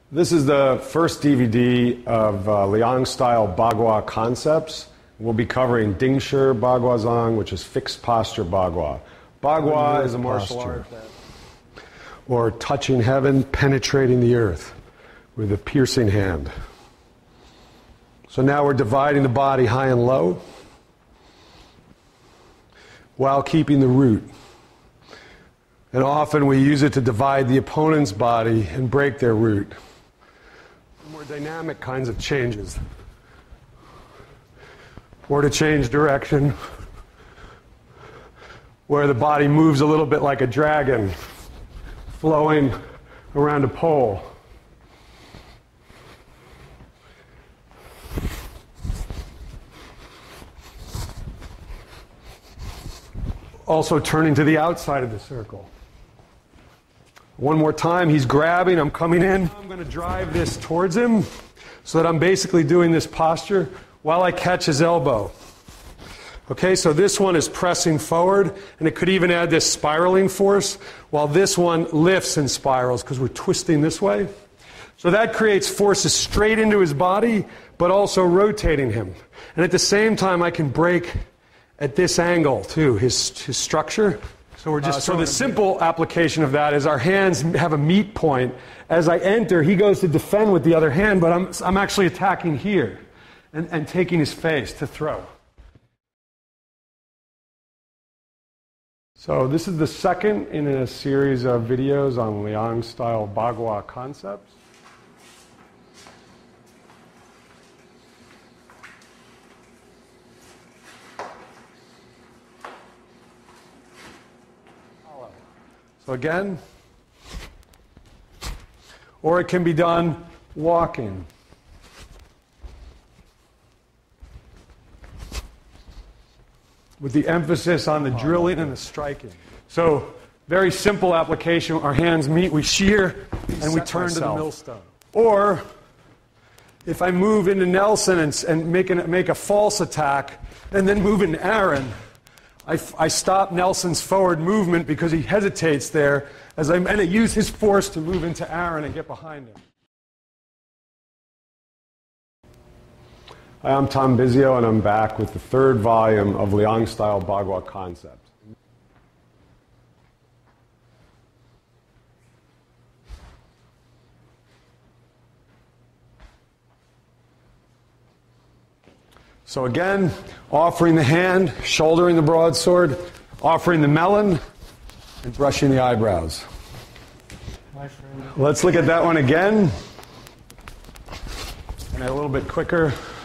This is the first DVD of Liang style Bagua concepts. We'll be covering Dingshi Bagua Zhang, which is fixed posture Bagua. Bagua is a martial art, or touching heaven, penetrating the earth with a piercing hand. So now we're dividing the body high and low while keeping the root. And often we use it to divide the opponent's body and break their root. More dynamic kinds of changes. Or to change direction, where the body moves a little bit like a dragon, flowing around a pole. Also turning to the outside of the circle. One more time, he's grabbing, I'm coming in. I'm going to drive this towards him so that I'm basically doing this posture while I catch his elbow. Okay, so this one is pressing forward, and it could even add this spiraling force, while this one lifts and spirals because we're twisting this way. So that creates forces straight into his body, but also rotating him. And at the same time, I can break at this angle too, his structure. So we're just so the simple application of that is our hands have a meet point. As I enter, he goes to defend with the other hand, but I'm actually attacking here and taking his face to throw. So this is the second in a series of videos on Liang style Bagua concepts. So again, or it can be done walking. With the emphasis on the drilling and the striking. So, very simple application. Our hands meet, we shear, and we turn to the millstone. Or, if I move into Nelson and make a false attack, and then move into Aaron, I stop Nelson's forward movement because he hesitates there, and I use his force to move into Aaron and get behind him. Hi, I'm Tom Bisio, and I'm back with the third volume of Liang style Bagua concepts. So again, offering the hand, shouldering the broadsword, offering the melon, and brushing the eyebrows. Let's look at that one again. And a little bit quicker.